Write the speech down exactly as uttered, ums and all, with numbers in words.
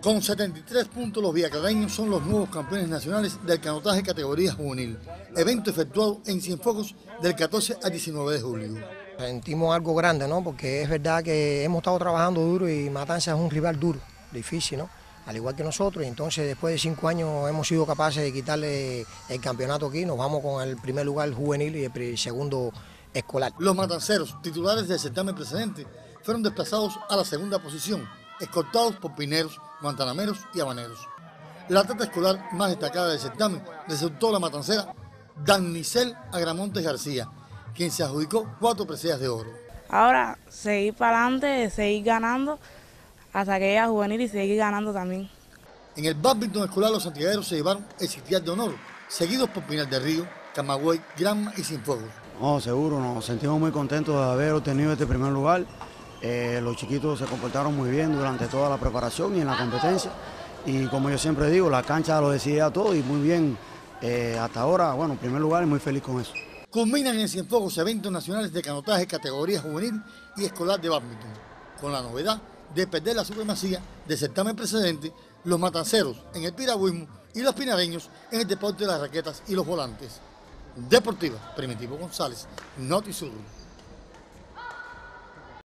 Con setenta y tres puntos, los villaclareños son los nuevos campeones nacionales del canotaje categoría juvenil, evento efectuado en Cienfuegos del catorce al diecinueve de julio. Sentimos algo grande, ¿no? Porque es verdad que hemos estado trabajando duro y Matanza es un rival duro, difícil, ¿no? Al igual que nosotros, y entonces después de cinco años hemos sido capaces de quitarle el campeonato aquí, nos vamos con el primer lugar juvenil y el segundo escolar. Los matanceros, titulares del certamen precedente, fueron desplazados a la segunda posición, escoltados por pineros, guantanameros y habaneros. La atleta escolar más destacada del certamen resultó la matancera Danicel Agramontes García, quien se adjudicó cuatro preseas de oro. Ahora seguir para adelante, seguir ganando hasta que llegue a juvenil y seguir ganando también. En el bádminton escolar los santiagueros se llevaron el sitial de honor, seguidos por Pinar del Río, Camagüey, Granma y Cienfuegos. No, seguro, nos sentimos muy contentos de haber obtenido este primer lugar. Eh, los chiquitos se comportaron muy bien durante toda la preparación y en la competencia. Y como yo siempre digo, la cancha lo decidía todo y muy bien. Eh, hasta ahora, bueno, en primer lugar, y muy feliz con eso. Culminan en Cienfuegos eventos nacionales de canotaje categoría juvenil y escolar de bádminton, con la novedad de perder la supremacía del certamen precedente, los matanceros en el piragüismo y los pinareños en el deporte de las raquetas y los volantes. Deportiva, Primitivo González, Noti Sur.